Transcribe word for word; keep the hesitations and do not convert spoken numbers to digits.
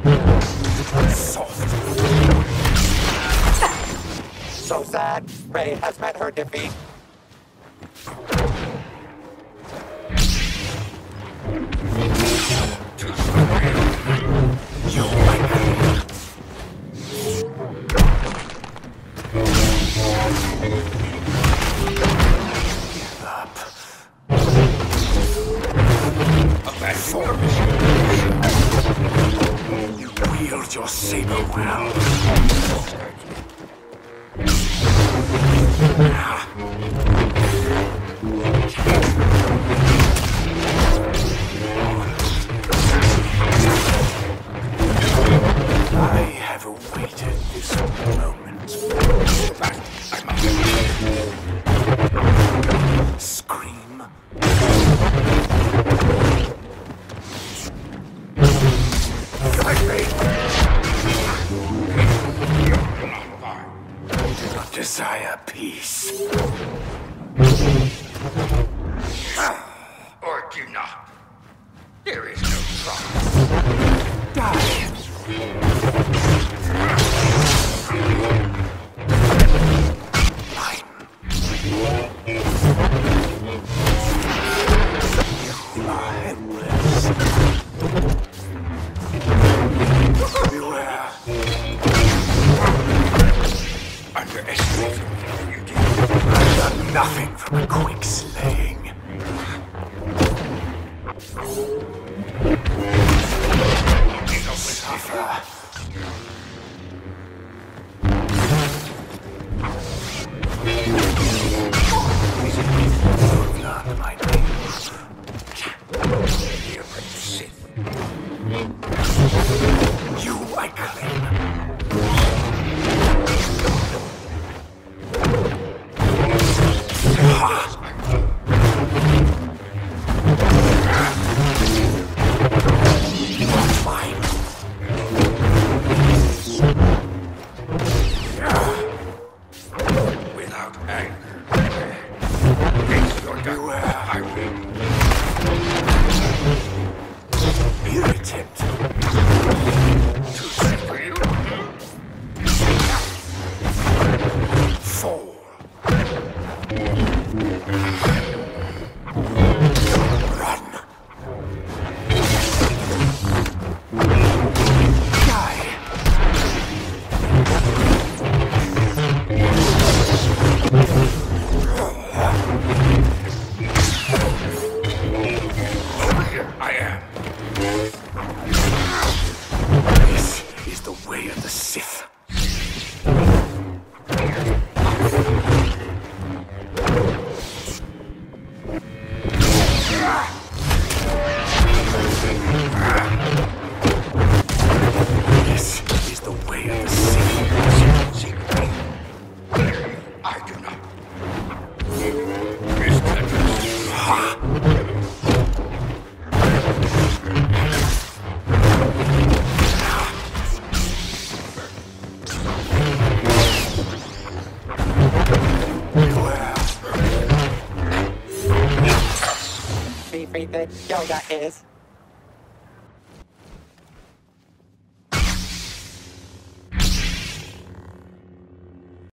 Soft. So sad, Rey has met her defeat. You like Give up. A bad form. You wield your saber well. I have awaited this moment. Scream. Fight me! I do not desire peace. Or do not. There is no trouble. Die. Mine. You are helpless. Beware. Underestimate you did. I learned nothing from a quick slaying. Suffer. Learn my name. The apprentice Sith. You I claim. Ha! Mine. Without anger. Face your Beware. I will. Irritant. Too sweet for you? Fall. Run. Die. Over here, I am. This is the way of the Sith. This is the way of the Sith. Secretly. I do not. Miss Tempest. Ha! Beware. Be free that Joda is.